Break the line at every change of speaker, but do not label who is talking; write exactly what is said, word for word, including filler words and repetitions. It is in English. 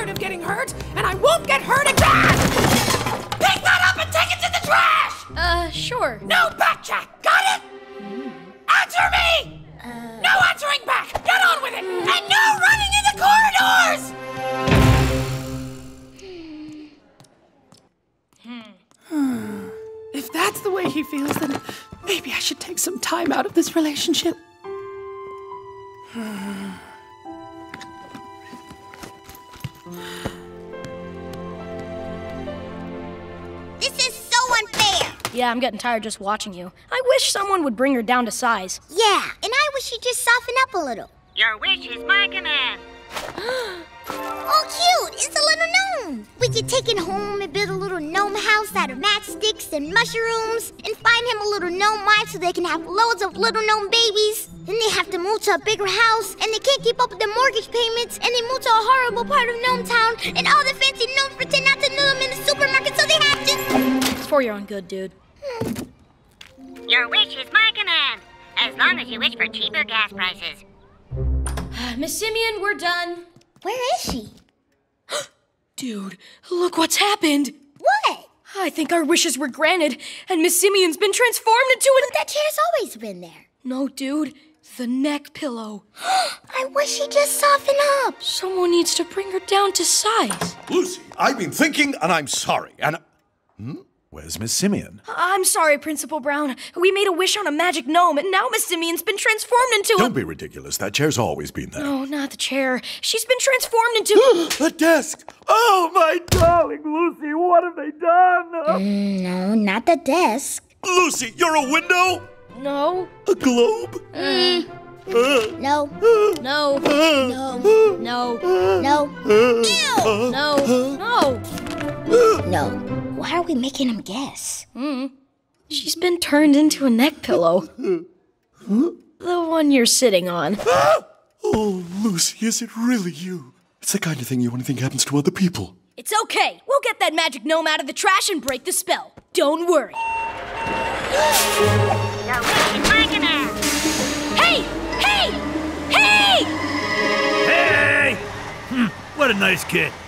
afraid of getting hurt, and I won't get hurt again! Pick that up and take it to the trash!
Uh, sure.
No backtrack, got it? Answer me! Uh... No answering back! Get on with it! And no running in the corridors! If that's the way he feels, then maybe I should take some time out of this relationship.
This is so unfair!
Yeah, I'm getting tired just watching you. I wish someone would bring her down to size.
Yeah, and I wish you'd just soften up a little.
Your wish is my command.
Oh, cute! It's a little gnome! We could take it home and build a little gnome house out of matchsticks and mushrooms and find him a little gnome wife so they can have loads of little gnome babies. Then they have to move to a bigger house and they can't keep up with their mortgage payments and they move to a horrible part of Gnome Town and all the fancy gnomes pretend not to know them in the supermarket so they have to...
It's for your own good, dude.
Hmm.
Your wish is my command, as long as you wish for cheaper gas prices.
Miss Simian, we're done.
Where is she?
Dude, look what's happened.
What?
I think our wishes were granted, and Miss Simian's been transformed into a...
But that chair's always been there.
No, dude. The neck pillow.
I wish she'd just soften up.
Someone needs to bring her down to size.
Lucy, I've been thinking, and I'm sorry, and... Hmm? Where's Miss Simian?
I'm sorry, Principal Brown. We made a wish on a magic gnome, and now Miss Simian's been transformed into a...
Don't be ridiculous. That chair's always been there.
No, not the chair. She's been transformed into...
A desk! Oh, my darling Lucy, what have they done?
Mm, no, not the desk.
Lucy, you're a window?
No.
A globe?
Mm.
Uh,
no.
No.
Uh,
no.
No.
No.
Uh,
Ew!
No. No.
No. Why are we making him guess?
Mm. She's been turned into a neck pillow. The one you're sitting on.
Oh, Lucy, is it really you? It's the kind of thing you want to think happens to other people.
It's okay. We'll get that magic gnome out of the trash and break the spell. Don't worry.
Your wish is my command.
Hey! Hey! Hey!
Hey! Hm, what a nice kid.